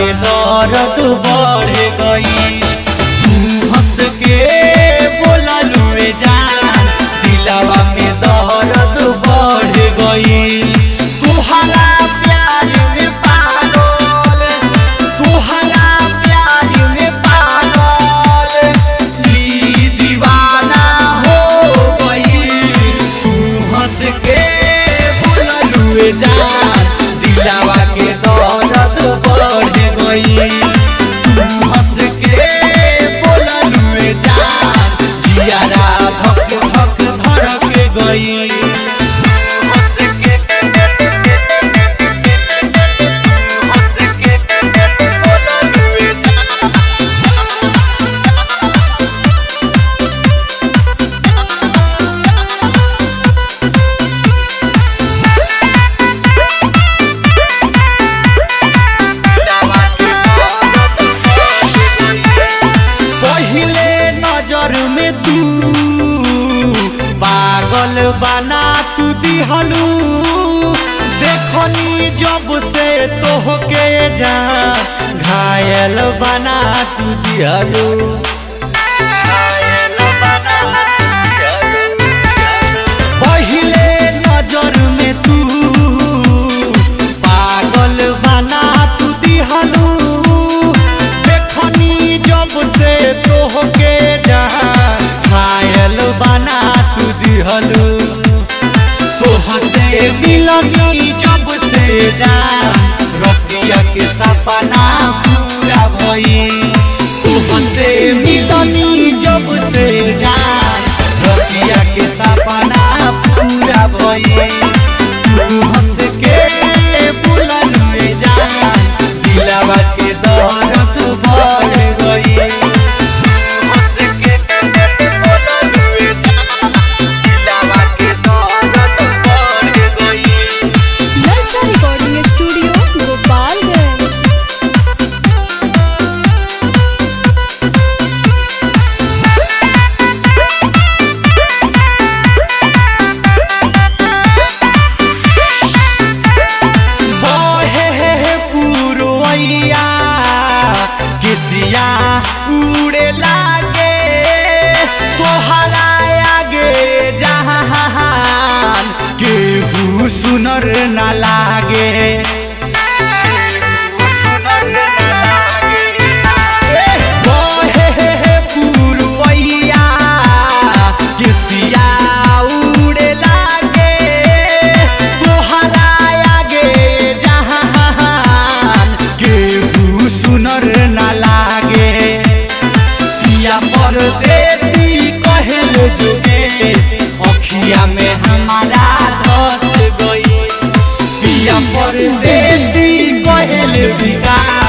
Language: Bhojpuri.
के दर्द बढ़ गई। तू हंस के बोला लुए जान दिलवा में दर्द बढ़ गई। तुहरा प्यार में पागल, तुहरा प्यार में पागल ली दीवाना हो गई। तू हंस के बोला लुए जान दिलवा के दर्द बढ़ गई। तू हंस के बोला लुए जान जियारा धक धक धड़क गई। में तू पागल बना तू दिहलू। देखनी जब से तोहके जान घायल बना तू दिहलू। पहले नजर में तू पागल बना तू दिहलू। देखनी जब से तोहके बना तू दिहलू। तोहसे मिलनी जब से जान रतिया के सपना पूरा भई। तोहसे मिलनी जब से जान रतिया के सपना पूरा भई। तू हंस के बोला लुए जान दिलवा के दर्द बढ़ गई। किसिया उड़े लागे तोहरा आगे जहान केहू सुनर न लागे। पुरवैया किसिया उड़े लागे तोहरा आगे जहान केहू सुनर न लागे। पिया परदेसी कहल जोगेश अखिया में हमारा धस गई। पिया परदेसी कहल विकास